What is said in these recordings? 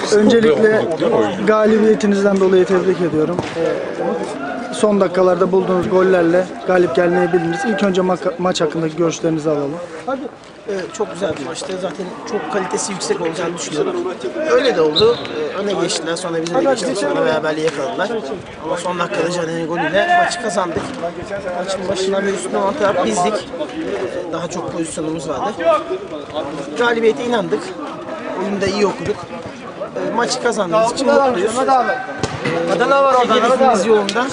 Öncelikle galibiyetinizden dolayı tebrik ediyorum. Son dakikalarda bulduğunuz gollerle galip gelmeyi bildiniz. İlk önce maç hakkındaki görüşlerinizi alalım. Çok güzel bir maçtı. Zaten çok kalitesi yüksek olacağını düşünüyorduk. Öyle de oldu. Öne geçtiler, sonra bize de geçtiler. Sonra beraberliği yakaladılar. Ama son dakikada Caner'in golüyle maçı kazandık. Maçın başından beri üstüne olan taraf bizdik. Daha çok pozisyonumuz vardı. Galibiyete inandık. Oyunda iyi okuduk. Maçı kazandığımız için mutluyuz. Tek hedefimiz yolunda.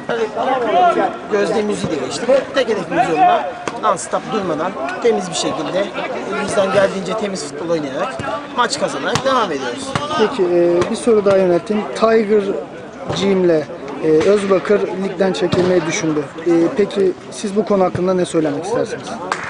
Gözde müziği de geçtik. Tek hedefimiz yolunda non-stop durmadan temiz bir şekilde elimizden geldiğince temiz futbol oynayarak maç kazanarak devam ediyoruz. Peki bir soru daha yönettim. Tiger Jim'le Özbakır ligden çekilmeyi düşündü. Peki siz bu konu hakkında ne söylemek istersiniz?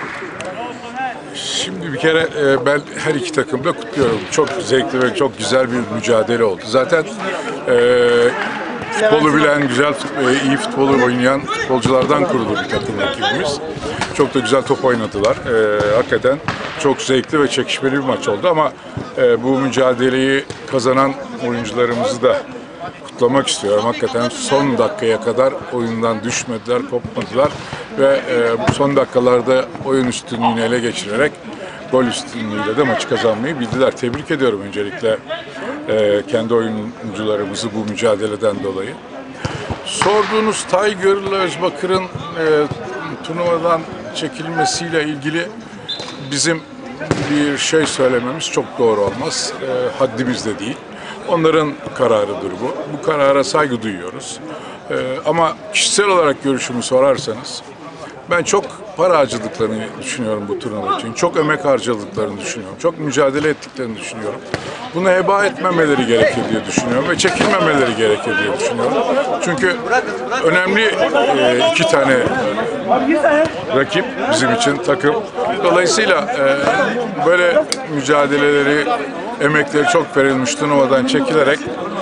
Şimdi bir kere ben her iki takımı da kutluyorum. Çok zevkli ve çok güzel bir mücadele oldu. Zaten futbolu bilen, iyi futbolu oynayan futbolculardan kurulu bir takım rakibimiz. Çok da güzel top oynadılar. Hakikaten çok zevkli ve çekişmeli bir maç oldu ama bu mücadeleyi kazanan oyuncularımızı da kutlamak istiyorum. Hakikaten son dakikaya kadar oyundan düşmediler, kopmadılar ve son dakikalarda oyun üstünlüğünü ele geçirerek gol üstünlüğüyle de maçı kazanmayı bildiler. Tebrik ediyorum öncelikle kendi oyuncularımızı bu mücadeleden dolayı. Sorduğunuz Tiger'la Özbakır'ın turnuvadan çekilmesiyle ilgili bizim bir şey söylememiz çok doğru olmaz. Haddimizde değil. Onların kararıdır bu. Bu karara saygı duyuyoruz. Ama kişisel olarak görüşümü sorarsanız ben çok para harcadıklarını düşünüyorum bu turnuva için. Çok emek harcadıklarını düşünüyorum. Çok mücadele ettiklerini düşünüyorum. Bunu heba etmemeleri gerekir diye düşünüyorum ve çekinmemeleri gerekir diye düşünüyorum. Çünkü önemli iki tane rakip bizim için takım. Dolayısıyla böyle mücadeleleri, emekleri çok verilmiş turnuvadan çekilerek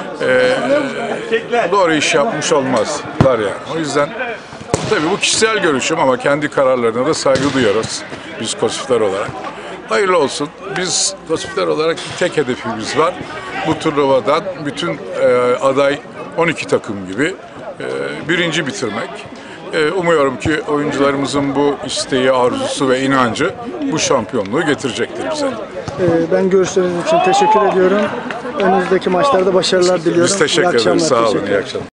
doğru iş yapmış olmazlar yani. O yüzden tabii bu kişisel görüşüm ama kendi kararlarına da saygı duyuyoruz biz Kosifler olarak. Hayırlı olsun. Biz Kosifler olarak tek hedefimiz var. Bu turnuvadan bütün aday 12 takım gibi birinci bitirmek. Umuyorum ki oyuncularımızın bu isteği, arzusu ve inancı bu şampiyonluğu getirecektir bize. Ben görüşleriniz için teşekkür ediyorum. Önümüzdeki maçlarda başarılar diliyorum. Biz teşekkür ederiz. Sağ olun. İyi akşamlar.